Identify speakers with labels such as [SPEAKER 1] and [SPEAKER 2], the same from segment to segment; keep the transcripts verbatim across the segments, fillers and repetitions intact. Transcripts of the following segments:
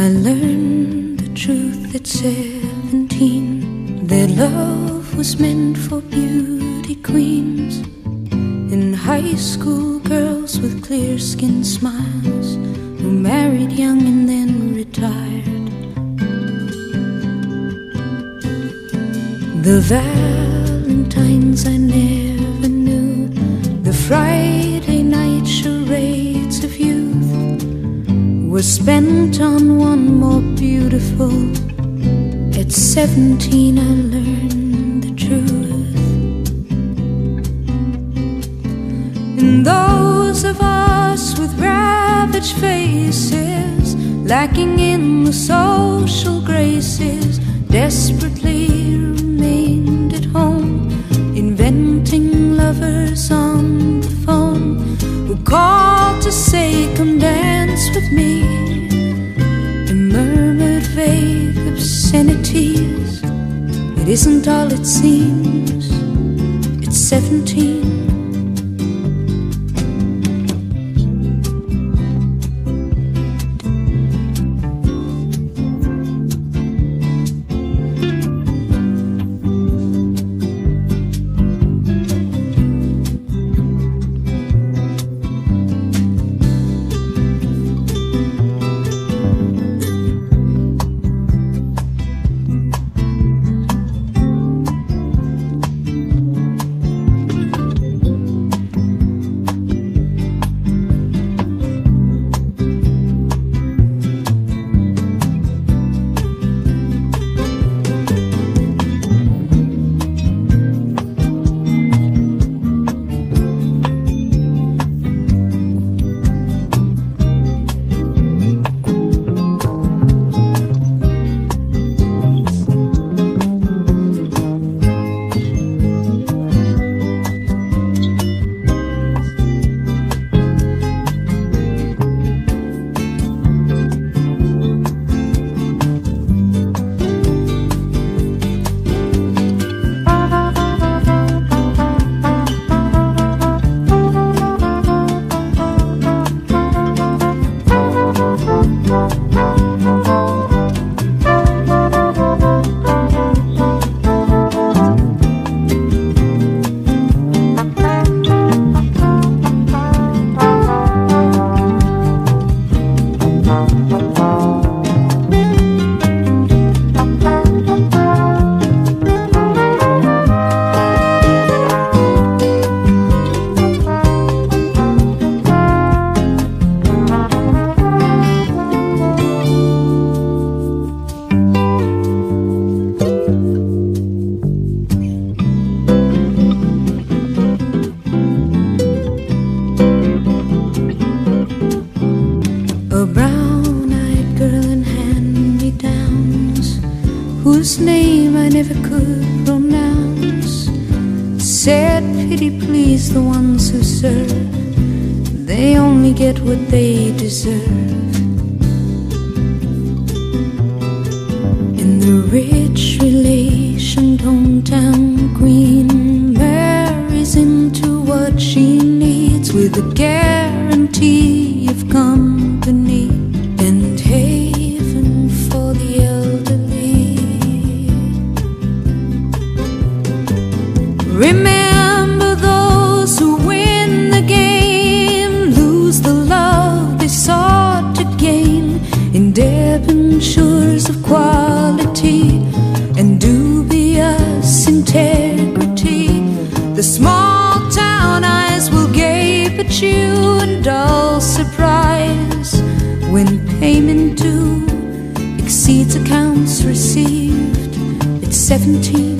[SPEAKER 1] I learned the truth at seventeen, that love was meant for beauty queens and high school girls with clear skin smiles who married young and then retired. The Valentines I never knew, the Friday night charades of youth were spent on one more beautiful. At seventeen I learned the truth. And those of us with ravaged faces, lacking in the social graces, desperately remained at home, inventing lovers on the phone who called to say, come dance with me, and murmured vague obscenities. It isn't all it seems. It's seventeen. Whose name I never could pronounce, said, pity please the ones who serve, they only get what they deserve. In the rich relation, hometown queen marries into what she needs, with a guarantee of company and haven for the elderly. Remember those who win the game, lose the love they sought to gain, in debentures of quality and dubious integrity. The small town eyes will gape at you in dull surprise when payment due exceeds accounts received. It's seventeen.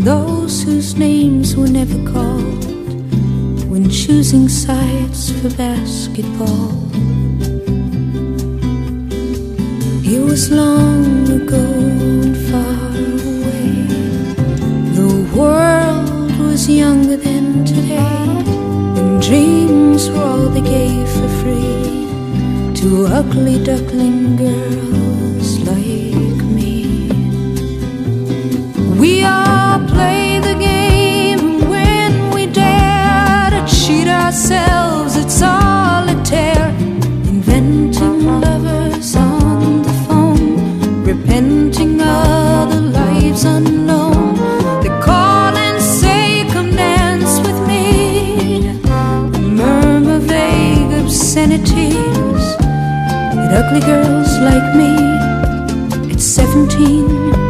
[SPEAKER 1] those whose names were never called when choosing sides for basketball. It was long ago and far away. The world was younger than today, and dreams were all they gave for free to ugly duckling girls like me. We all play the game, and when we dare to cheat ourselves at solitaire, inventing lovers on the phone, repenting other lives unknown. They call and say, come dance with me, and murmur vague obscenities at ugly girls like me at seventeen.